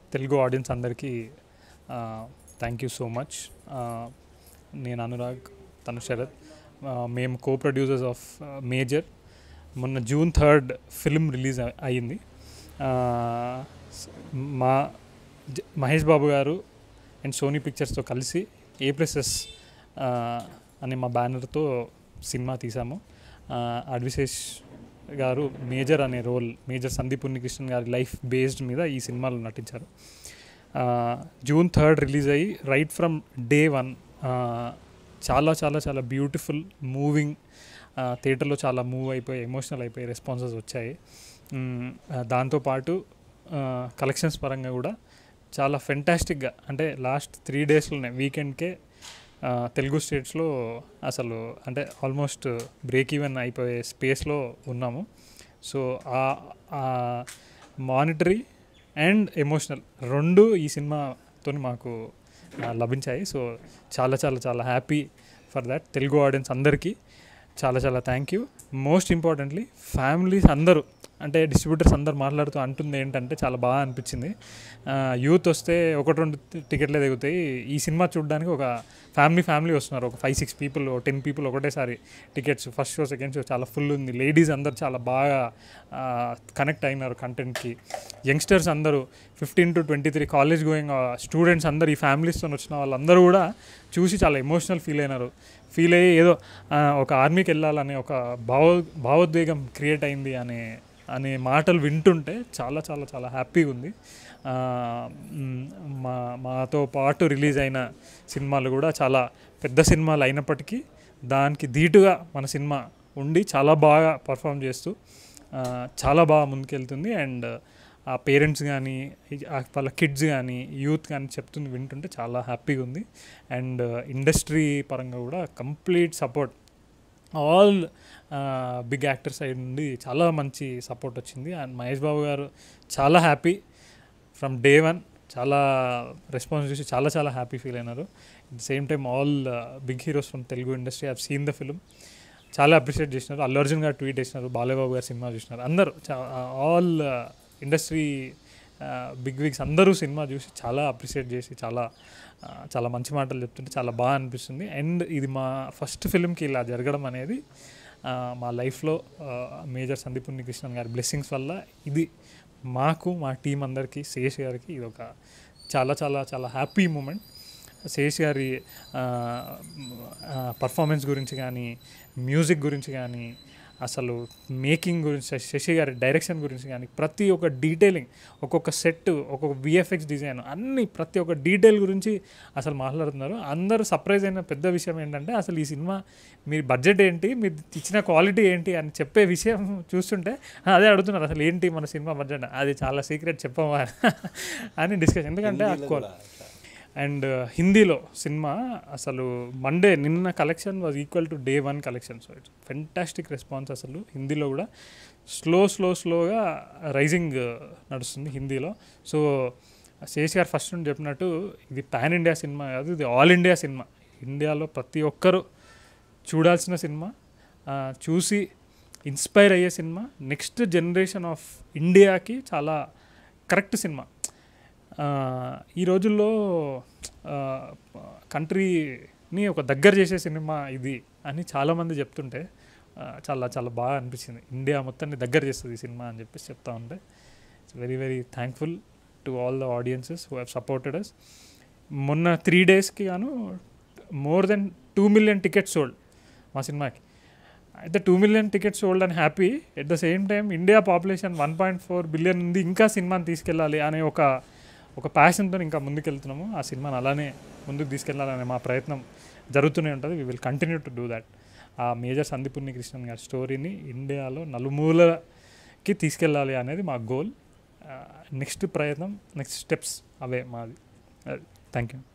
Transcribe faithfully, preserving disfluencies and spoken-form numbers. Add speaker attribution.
Speaker 1: Telugu audience అందరికీ thank you so much. నేను అనురాగ్, తను శరత్, మేము కో ప్రొడ్యూసర్స్ ఆఫ్ మేజర్. మొన్న జూన్ థర్డ్ ఫిల్మ్ రిలీజ్ అయ్యింది. మా మహేష్ బాబు గారు అండ్ సోనీ పిక్చర్స్తో కలిసి ఏ ప్లస్ ఎస్ అనే మా బ్యానర్తో సినిమా తీసాము. అడివి శేష్ గారు మేజర్ అనే రోల్, మేజర్ సందీప్ ఉన్నికృష్ణన్ గారి లైఫ్ బేస్డ్ మీద ఈ సినిమాలో నటించారు. జూన్ థర్డ్ రిలీజ్ అయ్యి రైట్ ఫ్రమ్ డే వన్ చాలా చాలా చాలా బ్యూటిఫుల్, మూవింగ్, థియేటర్లో చాలా మూవ్ అయిపోయి ఎమోషనల్ అయిపోయి రెస్పాన్సెస్ వచ్చాయి. దాంతోపాటు కలెక్షన్స్ పరంగా కూడా చాలా ఫెంటాస్టిక్గా, అంటే లాస్ట్ త్రీ డేస్లోనే వీకెండ్కే తెలుగు స్టేట్స్లో అసలు అంటే ఆల్మోస్ట్ బ్రేక్ ఈవెన్ అయిపోయే స్పేస్లో ఉన్నాము. సో ఆ మానిటరీ అండ్ ఎమోషనల్ రెండు ఈ సినిమాతో మాకు లభించాయి. సో చాలా చాలా చాలా happy for that. Telugu audience అందరికీ చాలా చాలా thank you. Most importantly families అందరూ, అంటే డిస్ట్రిబ్యూటర్స్ అందరు మాట్లాడుతూ అంటుంది ఏంటంటే చాలా బాగా అనిపించింది, యూత్ వస్తే ఒకటి రెండు టికెట్లే దిగుతాయి, ఈ సినిమా చూడడానికి ఒక ఫ్యామిలీ ఫ్యామిలీ వస్తున్నారు, ఒక five six people ten people ఒకటేసారి tickets, first show second show చాలా ఫుల్ ఉంది. లేడీస్ అందరు చాలా బాగా కనెక్ట్ అయినారు కంటెంట్కి. యంగ్స్టర్స్ అందరూ fifteen to twenty three college going students అందరు, ఈ ఫ్యామిలీస్తో వచ్చిన వాళ్ళందరూ కూడా చూసి చాలా ఎమోషనల్ ఫీల్ అయినారు. ఫీల్ అయ్యి ఏదో ఒక ఆర్మీకి వెళ్ళాలనే ఒక భావ భావోద్వేగం క్రియేట్ అయింది అనే అనే మాటలు వింటుంటే చాలా చాలా చాలా హ్యాపీగా ఉంది. మా మాతో పాటు రిలీజ్ అయిన సినిమాలు కూడా చాలా పెద్ద సినిమాలు అయినప్పటికీ దానికి ధీటుగా మన సినిమా ఉండి చాలా బాగా పర్ఫామ్ చేస్తూ చాలా బాగా ముందుకెళ్తుంది. అండ్ ఆ పేరెంట్స్ కానీ వాళ్ళ కిడ్స్ కానీ యూత్ కానీ చెప్తుంది వింటుంటే చాలా హ్యాపీగా ఉంది. అండ్ ఇండస్ట్రీ పరంగా కూడా complete support, all big actor side నుండి చాలా మంచి సపోర్ట్ వచ్చింది. అండ్ మహేష్ బాబు గారు చాలా హ్యాపీ ఫ్రమ్ డే వన్, చాలా రెస్పాన్స్ చూసి చాలా చాలా హ్యాపీ ఫీల్ అయినారు. At the same time all big heroes from Telugu industry have seen the film, చాలా అప్రిషియేట్ చేసినారు. అల్లు అర్జున్ గారు ట్వీట్ చేసినారు, బాలయ్యబాబు గారు సినిమా చూసినారు, అందరూ ఆల్ ఇండస్ట్రీ బిగ్ విగ్స్ అందరూ సినిమా చూసి చాలా అప్రిషియేట్ చేసి చాలా చాలా మంచి మాటలు చెప్తుంటే చాలా బాగా అనిపిస్తుంది. అండ్ ఇది మా ఫస్ట్ ఫిలింకి ఇలా జరగడం అనేది మా లైఫ్లో మేజర్ సందీప్ ఉన్నికృష్ణన్ గారి బ్లెస్సింగ్స్ వల్ల ఇది మాకు, మా టీం అందరికీ, శేష్ గారికి ఇది ఒక చాలా చాలా చాలా హ్యాపీ మూమెంట్. శేష్ గారి పర్ఫార్మెన్స్ గురించి కానీ, మ్యూజిక్ గురించి కానీ, అసలు మేకింగ్ గురించి, శశి గారి డైరెక్షన్ గురించి కానీ, ప్రతి ఒక్క డీటెయిలింగ్, ఒక్కొక్క సెట్, ఒక్కొక్క విఎఫ్ఎక్స్ డిజైన్, అన్ని ప్రతి ఒక్క డీటెయిల్ గురించి అసలు మాట్లాడుతున్నారు. అందరూ సర్ప్రైజ్ అయిన పెద్ద విషయం ఏంటంటే అసలు ఈ సినిమా మీ బడ్జెట్ ఏంటి, మీరు ఇచ్చిన క్వాలిటీ ఏంటి అని చెప్పే విషయం చూస్తుంటే అదే అడుగుతున్నారు, అసలు ఏంటి మన సినిమా బడ్జెట్, అది చాలా సీక్రెట్ చెప్పమా అని డిస్కషన్. ఎందుకంటే అండ్ హిందీలో సినిమా అసలు మండే నిన్న collection was equal to day one collection. So it's fantastic response. అసలు హిందీలో కూడా స్లో స్లో స్లోగా రైజింగ్ నడుస్తుంది హిందీలో. సో శేష్ గారు ఫస్ట్ నుండి చెప్పినట్టు ఇది పాన్ ఇండియా సినిమా కాదు, ఇది ఆల్ ఇండియా సినిమా. ఇండియాలో ప్రతి ఒక్కరూ చూడాల్సిన సినిమా, చూసి ఇన్స్పైర్ అయ్యే సినిమా, నెక్స్ట్ జనరేషన్ ఆఫ్ ఇండియాకి చాలా కరెక్ట్ సినిమా. ఈ రోజుల్లో కంట్రీని ఒక దగ్గర చేసే సినిమా ఇది అని చాలామంది చెప్తుంటే చాలా చాలా బాగా అనిపించింది. ఇండియా మొత్తాన్ని దగ్గర చేస్తుంది ఈ సినిమా అని చెప్పేసి చెప్తా ఉంటే it's very very thankful to all the audiences who have supported us. మొన్న త్రీ డేస్కి గాను more than two million tickets sold మా సినిమాకి. అయితే టూ మిలియన్ టికెట్స్ సోల్డ్ అని happy. At the same time India population one point four billion ఉంది, ఇంకా సినిమాని తీసుకెళ్ళాలి అనే ఒక ఒక ప్యాషన్తో ఇంకా ముందుకెళ్తున్నాము. ఆ సినిమాని అలానే ముందుకు తీసుకెళ్ళాలనే మా ప్రయత్నం జరుగుతూనే ఉంటుంది. We will continue to do that. ఆ మేజర్ సందీప్ ఉన్నికృష్ణన్ గారి స్టోరీని ఇండియాలో నలుమూలకి తీసుకెళ్ళాలి అనేది మా గోల్. నెక్స్ట్ ప్రయత్నం, నెక్స్ట్ స్టెప్స్ అవే మాది. Thank you.